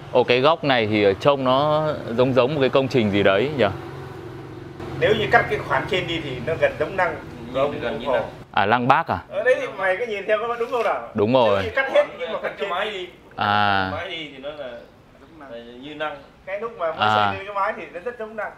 Ồ, cái góc này thì trông nó giống giống một cái công trình gì đấy nhỉ? Nếu như cắt cái khoản trên đi thì nó gần giống Lăng. Gần như Lăng. À, Lăng Bác à? Ở đấy thì mày có nhìn theo có đúng không nào? Đúng rồi. Nếu như cắt hết nhưng mà phần trên mái đi. À. Mái đi thì nó là như Lăng. Cái lúc mà mới xây lên cái mái thì nó rất giống Lăng.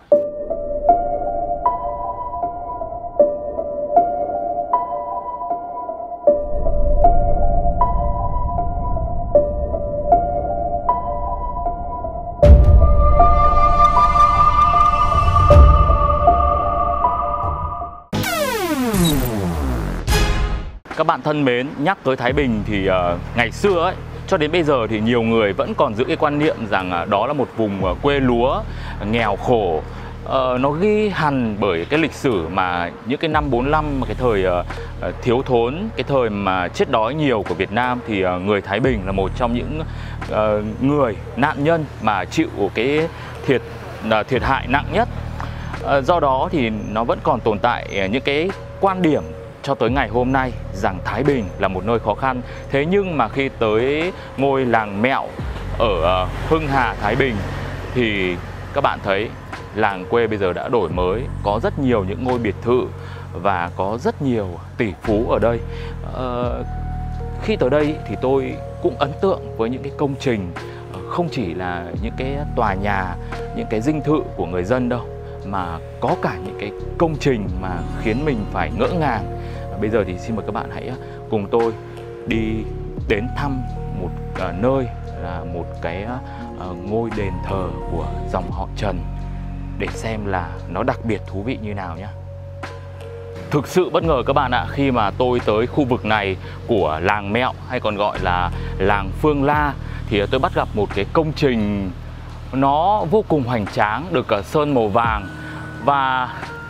Các bạn thân mến, nhắc tới Thái Bình thì ngày xưa ấy, cho đến bây giờ thì nhiều người vẫn còn giữ cái quan niệm rằng đó là một vùng quê lúa nghèo khổ. Nó ghi hằn bởi cái lịch sử mà những cái năm 45, cái thời thiếu thốn, cái thời mà chết đói nhiều của Việt Nam, thì người Thái Bình là một trong những người nạn nhân mà chịu cái thiệt hại nặng nhất. Do đó thì nó vẫn còn tồn tại những cái quan điểm cho tới ngày hôm nay rằng Thái Bình là một nơi khó khăn. Thế nhưng mà khi tới ngôi làng Mẹo ở Hưng Hà, Thái Bình thì các bạn thấy làng quê bây giờ đã đổi mới, có rất nhiều những ngôi biệt thự và có rất nhiều tỷ phú ở đây. Khi tới đây thì tôi cũng ấn tượng với những cái công trình, không chỉ là những cái tòa nhà, những cái dinh thự của người dân đâu, mà có cả những cái công trình mà khiến mình phải ngỡ ngàng. Bây giờ thì xin mời các bạn hãy cùng tôi đi đến thăm một nơi là một cái ngôi đền thờ của dòng họ Trần để xem là nó đặc biệt thú vị như nào nhé. Thực sự bất ngờ các bạn ạ, khi mà tôi tới khu vực này của làng Mẹo hay còn gọi là làng Phương La thì tôi bắt gặp một cái công trình nó vô cùng hoành tráng, được sơn màu vàng, và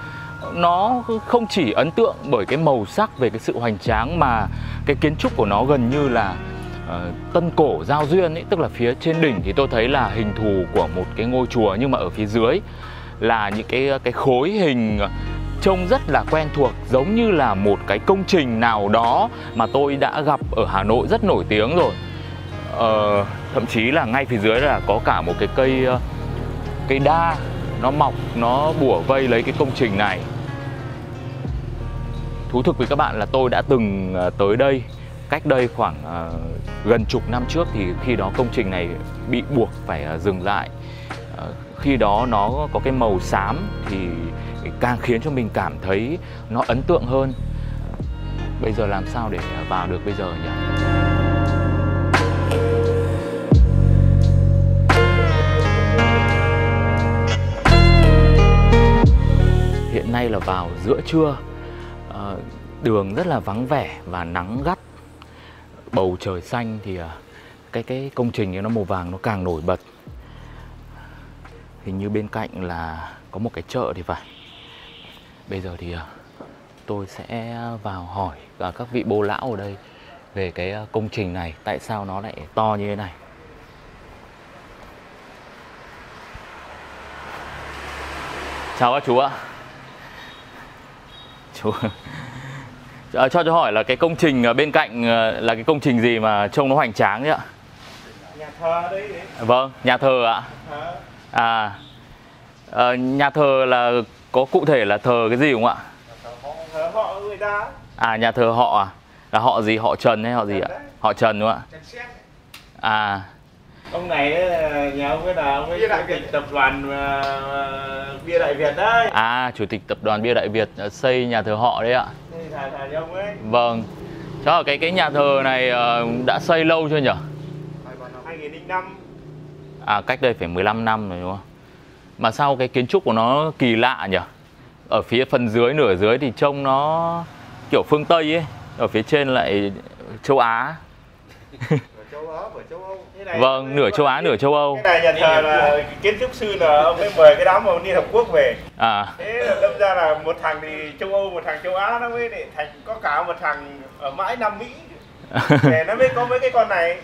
nó không chỉ ấn tượng bởi cái màu sắc về cái sự hoành tráng mà cái kiến trúc của nó gần như là Tân Cổ giao duyên ấy, tức là phía trên đỉnh thì tôi thấy là hình thù của một cái ngôi chùa, nhưng mà ở phía dưới là những cái khối hình trông rất là quen thuộc, giống như là một cái công trình nào đó mà tôi đã gặp ở Hà Nội rất nổi tiếng rồi. Thậm chí là ngay phía dưới là có cả một cái cây đa nó mọc, nó bủa vây lấy cái công trình này. Thú thực với các bạn là tôi đã từng tới đây cách đây khoảng gần chục năm trước, thì khi đó công trình này bị buộc phải dừng lại. Khi đó nó có cái màu xám thì càng khiến cho mình cảm thấy nó ấn tượng hơn. Bây giờ làm sao để vào được bây giờ nhỉ? Hiện nay là vào giữa trưa, đường rất là vắng vẻ và nắng gắt, bầu trời xanh, thì cái công trình nó màu vàng nó càng nổi bật. Hình như bên cạnh là có một cái chợ thì phải. Bây giờ thì tôi sẽ vào hỏi các vị bô lão ở đây về cái công trình này, tại sao nó lại to như thế này. Chào các chú ạ. Chú cho hỏi là cái công trình bên cạnh là cái công trình gì mà trông nó hoành tráng đấy ạ? Nhà thờ đấy. Vâng, nhà thờ ạ. Nhà thờ là có cụ thể là thờ cái gì không ạ? Thờ họ người ta. À, nhà thờ họ à? Là họ gì? Họ Trần hay họ gì ạ? Họ Trần đúng không ạ? Trần Xét. À. Ông này ấy, nhà ông ấy là ông ấy chủ tịch tập đoàn Bia Đại Việt đấy. À, chủ tịch tập đoàn Bia Đại Việt xây nhà thờ họ đấy ạ. Thờ cho ông ấy. Vâng. Chắc là cái nhà thờ này đã xây lâu chưa nhỉ? 2005. À, cách đây phải 15 năm rồi đúng không? Mà sao cái kiến trúc của nó kỳ lạ nhỉ? Ở phía phần dưới, nửa dưới thì trông nó kiểu phương Tây ấy, ở phía trên lại châu Á. Vâng, nửa châu Á, nửa châu Âu. Cái này nhà thờ là kiến trúc sư là ông ấy mời cái đám Liên Hợp Quốc về. Thế là đâm ra là một thằng thì châu Âu, một thằng châu Á, nó mới để thành có cả một thằng ở mãi Nam Mỹ. Để nó mới có mấy cái con này.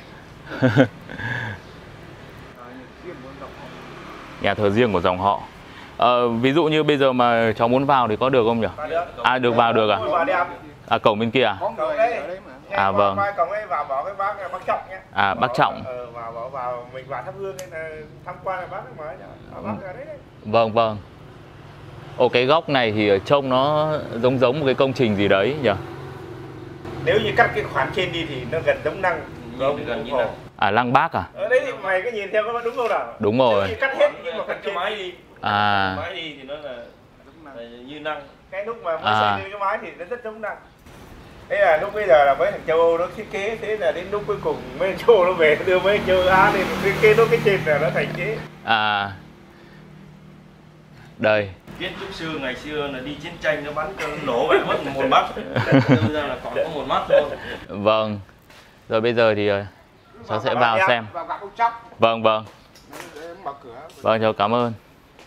Nhà thờ riêng của dòng họ. Ví dụ như bây giờ mà cháu muốn vào thì có được không nhỉ? Được. À, được vào được à? À, À, cổng bên kia à? À vâng. Qua cổng ấy vào bỏ cái bác Trọng nhé. À bác Trọng. Vào mình vào thắp hương nên là tham quan là bác mới bác ở đấy. Vâng vâng. Ồ, cái góc này thì trông nó giống một cái công trình gì đấy nhỉ? Nếu như cắt cái khoản trên đi thì nó gần giống Năng. Gần như Năng. À, Lăng Bác à? Ở đấy thì mày có nhìn theo có đúng không nào? Đúng rồi. Nếu như cắt hết nhưng mà cắt cái mái đi. À. Mái đi thì nó là như Năng. Cái lúc mà mới xây lên cái mái thì nó rất giống Năng. Thế là lúc bây giờ là mấy thằng châu Âu nó thiết kế, thế là đến lúc cuối cùng mấy thằng châu Âu nó về đưa mấy thằng châu Á lên thiết kế nó cái trên là nó thành thế. À. Đây. Kiến trúc sư ngày xưa là đi chiến tranh nó bắn cho nổ vậy mất một mắt. Bây giờ là còn có một mắt thôi. Vâng. Rồi bây giờ thì cháu sẽ vào xem. Vâng vâng. Vâng, cháu cảm ơn.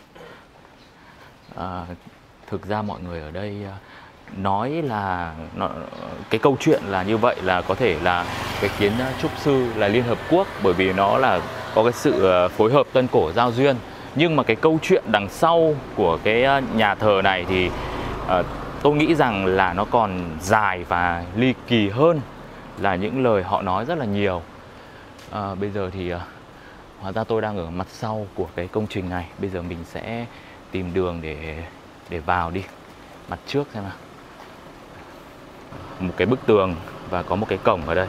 Thực ra mọi người ở đây nói là cái câu chuyện là như vậy, là có thể là cái kiến trúc sư là Liên Hợp Quốc, bởi vì nó là có cái sự phối hợp Tân Cổ Giao Duyên. Nhưng mà cái câu chuyện đằng sau của cái nhà thờ này thì tôi nghĩ rằng là nó còn dài và ly kỳ hơn là những lời họ nói rất là nhiều. Bây giờ thì hóa ra tôi đang ở mặt sau của cái công trình này. Bây giờ mình sẽ tìm đường để vào đi. Mặt trước xem nào. Một cái bức tường và có một cái cổng ở đây.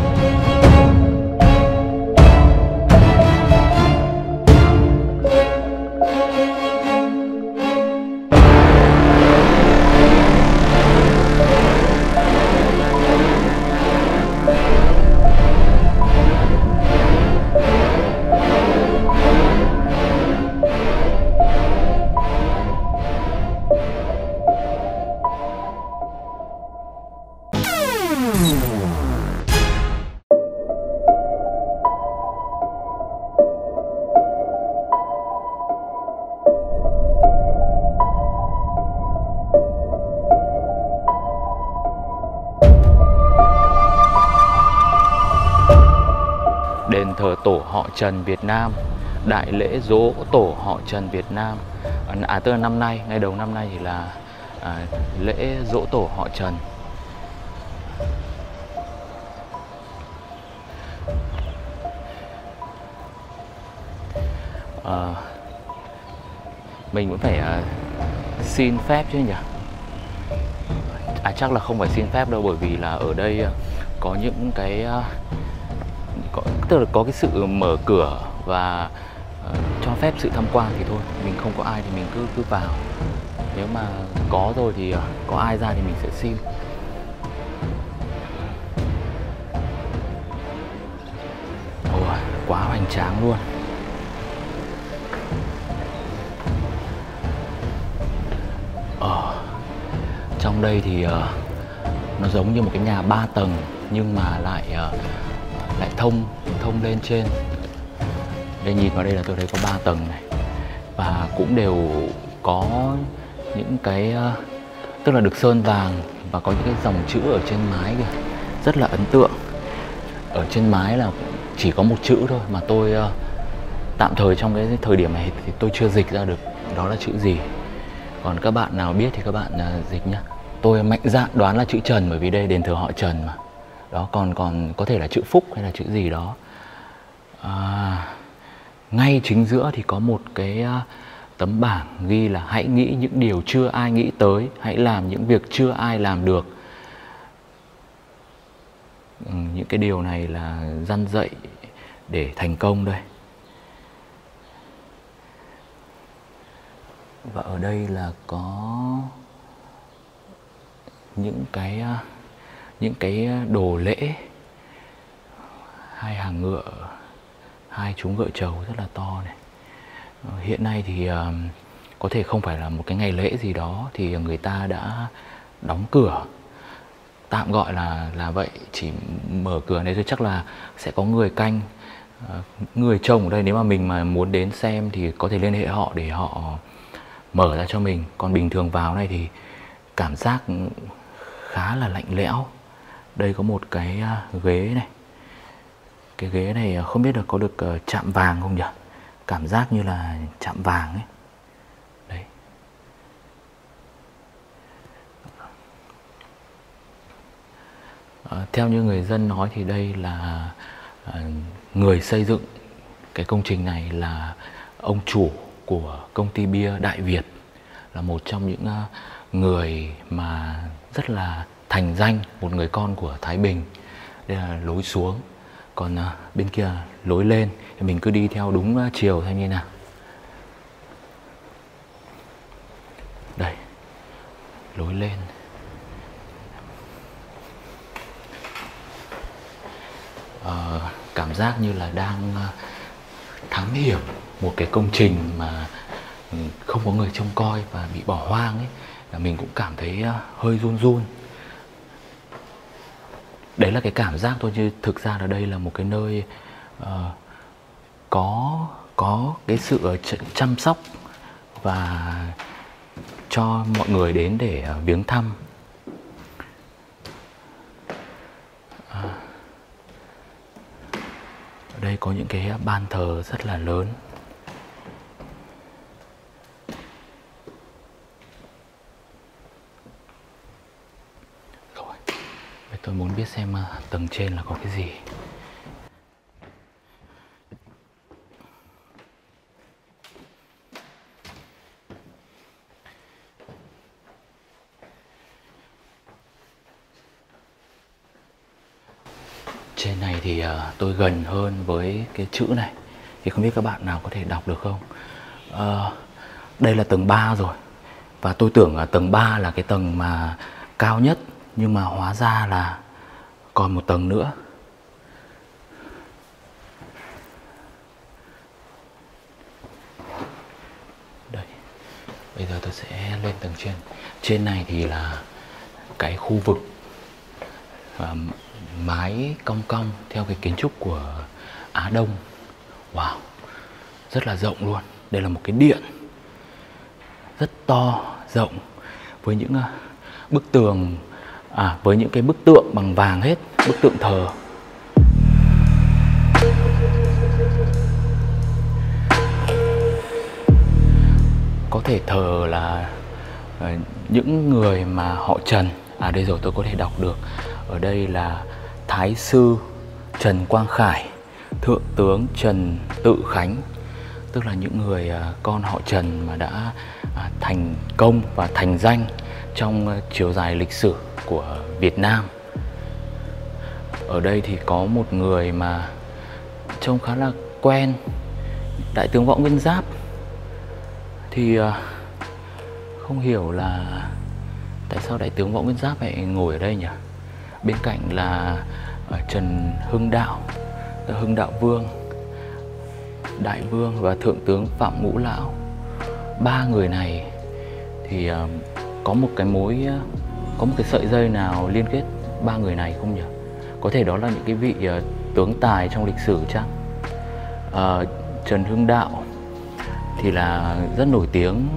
Đền thờ tổ họ Trần Việt Nam, đại lễ dỗ tổ họ Trần Việt Nam. Tức là năm nay, ngay đầu năm nay thì là lễ dỗ tổ họ Trần. Mình vẫn phải xin phép chứ nhỉ? Chắc là không phải xin phép đâu, bởi vì là ở đây có những cái tức là có cái sự mở cửa và cho phép sự tham quan thì thôi. Mình không có ai thì mình cứ vào. Nếu mà có rồi thì có ai ra thì mình sẽ xin. Ôi, quá hoành tráng luôn. Trong đây thì nó giống như một cái nhà 3 tầng nhưng mà lại thông lên trên. Đây, nhìn vào đây là tôi thấy có 3 tầng này, và cũng đều có những cái tức là được sơn vàng và có những cái dòng chữ ở trên mái kìa, rất là ấn tượng. Ở trên mái là chỉ có một chữ thôi mà tôi tạm thời trong cái thời điểm này thì tôi chưa dịch ra được đó là chữ gì. Còn các bạn nào biết thì các bạn dịch nhá. Tôi mạnh dạn đoán là chữ Trần, bởi vì đây đền thờ họ Trần mà. Đó, còn có thể là chữ Phúc hay là chữ gì đó. Ngay chính giữa thì có một cái tấm bảng ghi là hãy nghĩ những điều chưa ai nghĩ tới, hãy làm những việc chưa ai làm được. Những cái điều này là răn dạy để thành công đây. Và ở đây là có những cái đồ lễ, 2 hàng ngựa, 2 chú ngựa trầu rất là to này. Hiện nay thì có thể không phải là một cái ngày lễ gì đó thì người ta đã đóng cửa, tạm gọi là vậy, chỉ mở cửa này thôi. Chắc là sẽ có người canh, người trông ở đây. Nếu mà mình mà muốn đến xem thì có thể liên hệ họ để họ mở ra cho mình. Còn bình thường vào này thì cảm giác khá là lạnh lẽo. Đây có một cái ghế này. Cái ghế này không biết là có được chạm vàng không nhỉ? Cảm giác như là chạm vàng ấy. Đấy. Theo như người dân nói thì đây là người xây dựng cái công trình này là ông chủ của công ty bia Đại Việt, là một trong những người mà rất là thành danh, một người con của Thái Bình. Đây là lối xuống, còn bên kia lối lên thì mình cứ đi theo đúng chiều theo như nào. Đây, lối lên. Cảm giác như là đang thám hiểm một cái công trình mà không có người trông coi và bị bỏ hoang ấy, là mình cũng cảm thấy hơi run run. Đấy là cái cảm giác thôi, chứ thực ra là đây là một cái nơi có cái sự chăm sóc và cho mọi người đến để viếng thăm. Ở đây có những cái ban thờ rất là lớn. Rồi, bây tôi muốn biết xem tầng trên là có cái gì. Trên này thì tôi gần hơn với cái chữ này, thì không biết các bạn nào có thể đọc được không. Đây là tầng 3 rồi, và tôi tưởng tầng 3 là cái tầng mà cao nhất, nhưng mà hóa ra là còn một tầng nữa. Đây, bây giờ tôi sẽ lên tầng trên. Trên này thì là cái khu vực mái cong cong theo cái kiến trúc của Á Đông. Wow, rất là rộng luôn. Đây là một cái điện rất to, rộng, với những bức tường, với những cái bức tượng bằng vàng hết, bức tượng thờ. Có thể thờ là những người mà họ Trần. Đây rồi, tôi có thể đọc được. Ở đây là Thái sư Trần Quang Khải, Thượng tướng Trần Tự Khánh, tức là những người con họ Trần mà đã thành công và thành danh trong chiều dài lịch sử của Việt Nam. Ở đây thì có một người mà trông khá là quen, Đại tướng Võ Nguyên Giáp. Thì không hiểu là tại sao Đại tướng Võ Nguyên Giáp lại ngồi ở đây nhỉ? Bên cạnh là Trần Hưng Đạo, Hưng Đạo Vương, Đại Vương và Thượng tướng Phạm Ngũ Lão. Ba người này thì có một cái sợi dây nào liên kết ba người này không nhỉ? Có thể đó là những cái vị tướng tài trong lịch sử chăng? Trần Hưng Đạo thì là rất nổi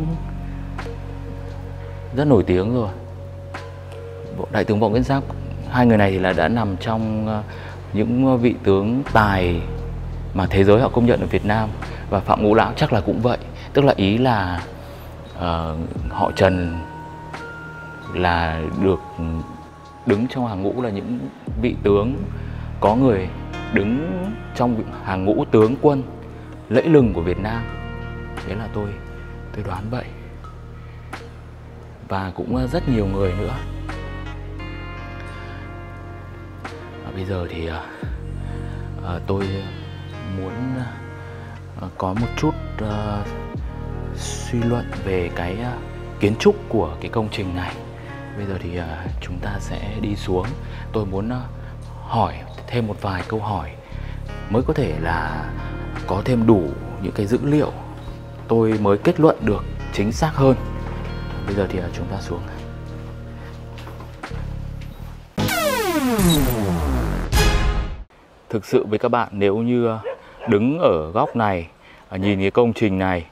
tiếng rồi. Đại tướng Võ Nguyên Giáp, hai người này thì là đã nằm trong những vị tướng tài mà thế giới họ công nhận ở Việt Nam. Và Phạm Ngũ Lão chắc là cũng vậy, tức là ý là họ Trần là được đứng trong hàng ngũ là những vị tướng, có người đứng trong hàng ngũ tướng quân lẫy lừng của Việt Nam. Thế là tôi đoán vậy. Và cũng rất nhiều người nữa. Bây giờ thì tôi muốn có một chút suy luận về cái kiến trúc của cái công trình này. Bây giờ thì chúng ta sẽ đi xuống. Tôi muốn hỏi thêm một vài câu hỏi mới có thể là có thêm đủ những cái dữ liệu, tôi mới kết luận được chính xác hơn. Bây giờ thì chúng ta xuống. Thực sự với các bạn, nếu như đứng ở góc này nhìn cái công trình này,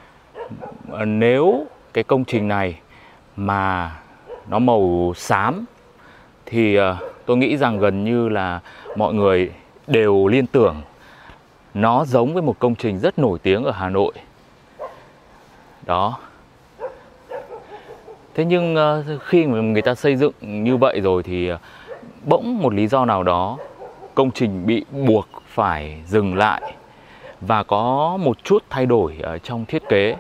nếu cái công trình này mà nó màu xám thì tôi nghĩ rằng gần như là mọi người đều liên tưởng nó giống với một công trình rất nổi tiếng ở Hà Nội. Đó. Thế nhưng khi mà người ta xây dựng như vậy rồi thì bỗng một lý do nào đó công trình bị buộc phải dừng lại và có một chút thay đổi ở trong thiết kế.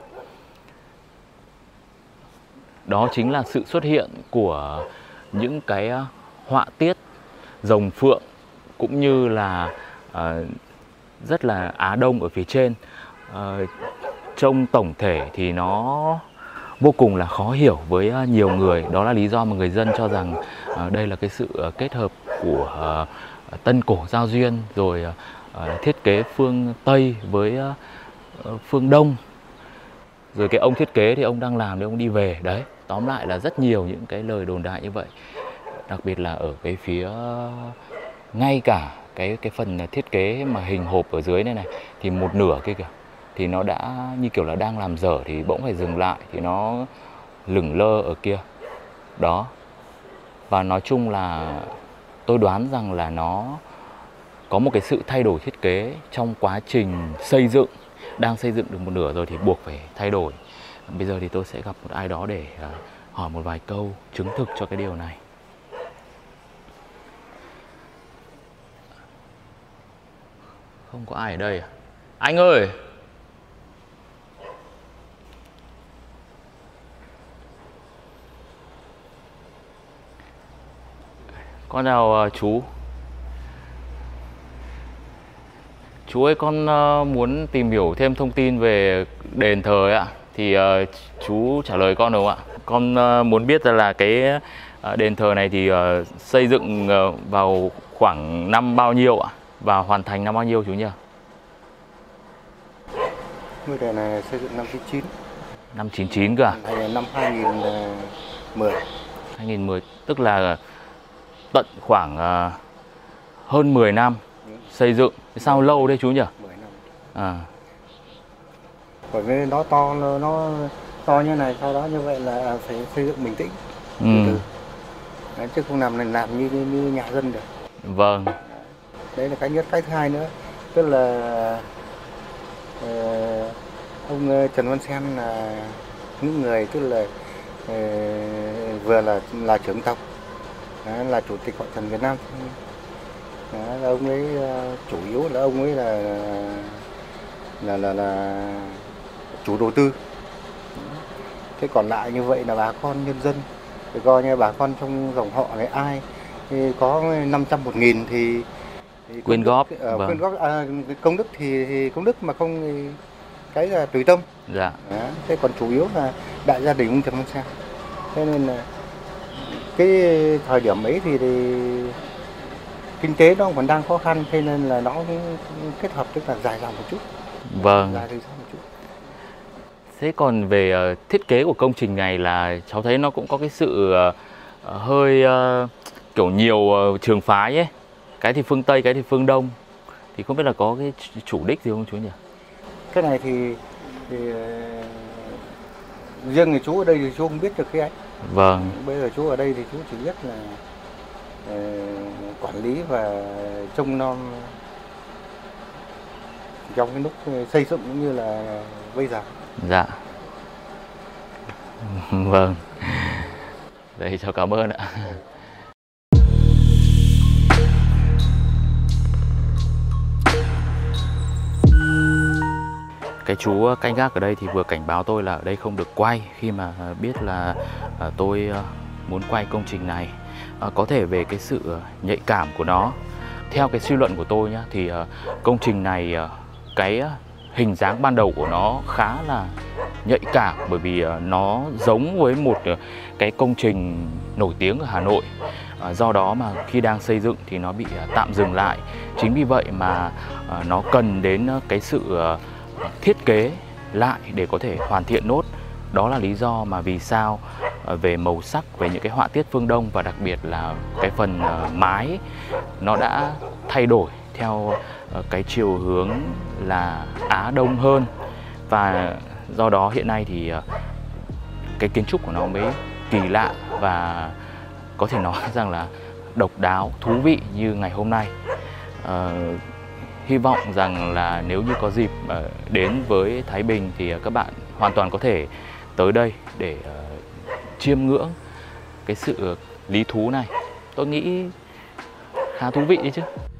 Đó chính là sự xuất hiện của những cái họa tiết rồng phượng cũng như là rất là Á Đông ở phía trên. Trông tổng thể thì nó vô cùng là khó hiểu với nhiều người. Đó là lý do mà người dân cho rằng đây là cái sự kết hợp của Tân cổ giao duyên rồi thiết kế phương Tây với phương Đông. Rồi cái ông thiết kế thì ông đang làm thì ông đi về. Đấy, tóm lại là rất nhiều những cái lời đồn đại như vậy. Đặc biệt là ở cái phía ngay cả cái phần thiết kế mà hình hộp ở dưới này thì một nửa kia kìa thì nó đã như kiểu là đang làm dở thì bỗng phải dừng lại, thì nó lửng lơ ở kia. Đó. Và nói chung là tôi đoán rằng là nó có một cái sự thay đổi thiết kế trong quá trình xây dựng. Đang xây dựng được một nửa rồi thì buộc phải thay đổi. Bây giờ thì tôi sẽ gặp một ai đó để hỏi một vài câu chứng thực cho cái điều này. Không có ai ở đây à? Anh ơi! Con chào chú. Chú ơi, con muốn tìm hiểu thêm thông tin về đền thờ ấy ạ. Thì chú trả lời con được không ạ? Con muốn biết là cái đền thờ này thì xây dựng vào khoảng năm bao nhiêu ạ? Và hoàn thành năm bao nhiêu chú nhỉ? Ngôi đền này xây dựng năm 99. Năm 99 cơ à? Hay năm 2010. 2010, tức là tận khoảng hơn 10 năm xây dựng. Sao lâu đấy chú nhỉ? 10 năm. À. Bởi vì nó to như này, sau đó như vậy là phải xây dựng bình tĩnh. Đấy, chứ không làm như nhà dân được. Vâng. Đấy là cái nhất. Cái thứ hai nữa, tức là ông Trần Văn Sen là những người tức là vừa là trưởng tộc, là chủ tịch Hội Thần Việt Nam. Là ông ấy chủ yếu là ông ấy là chủ đầu tư. Thế còn lại như vậy là bà con nhân dân, thì coi như bà con trong dòng họ này ai thì có 500 1.000 thì quyên góp. Vâng. Quyên góp công đức thì công đức, mà không thì cái là tùy tâm. Dạ. Đó. Thế còn chủ yếu là đại gia đình ông Trần Văn Sen. Thế nên là cái thời điểm ấy thì kinh tế nó còn đang khó khăn, thế nên là nó kết hợp tức là dài dòng một chút. Vâng. Dài thời gian một chút. Thế còn về thiết kế của công trình này là cháu thấy nó cũng có cái sự hơi kiểu nhiều trường phái ấy. Cái thì phương Tây, cái thì phương Đông. Thì không biết là có cái chủ đích gì không chú nhỉ? Cái này thì riêng người chú ở đây thì chú không biết được cái ấy. Vâng. Bây giờ chú ở đây thì chú chỉ biết là quản lý và trông nom trong cái lúc xây dựng cũng như là bây giờ. Dạ. Vâng. Đấy, cháu cảm ơn ạ. Cái chú canh gác ở đây thì vừa cảnh báo tôi là ở đây không được quay khi mà biết là tôi muốn quay công trình này. Có thể về cái sự nhạy cảm của nó. Theo cái suy luận của tôi nhá, thì công trình này cái hình dáng ban đầu của nó khá là nhạy cảm, bởi vì nó giống với một cái công trình nổi tiếng ở Hà Nội. Do đó mà khi đang xây dựng thì nó bị tạm dừng lại. Chính vì vậy mà nó cần đến cái sự thiết kế lại để có thể hoàn thiện nốt. Đó là lý do mà vì sao về màu sắc, về những cái họa tiết phương Đông và đặc biệt là cái phần mái nó đã thay đổi theo cái chiều hướng là Á Đông hơn. Và do đó hiện nay thì cái kiến trúc của nó mới kỳ lạ và có thể nói rằng là độc đáo, thú vị như ngày hôm nay. Hy vọng rằng là nếu như có dịp đến với Thái Bình thì các bạn hoàn toàn có thể tới đây để chiêm ngưỡng cái sự lý thú này. Tôi nghĩ khá thú vị đấy chứ.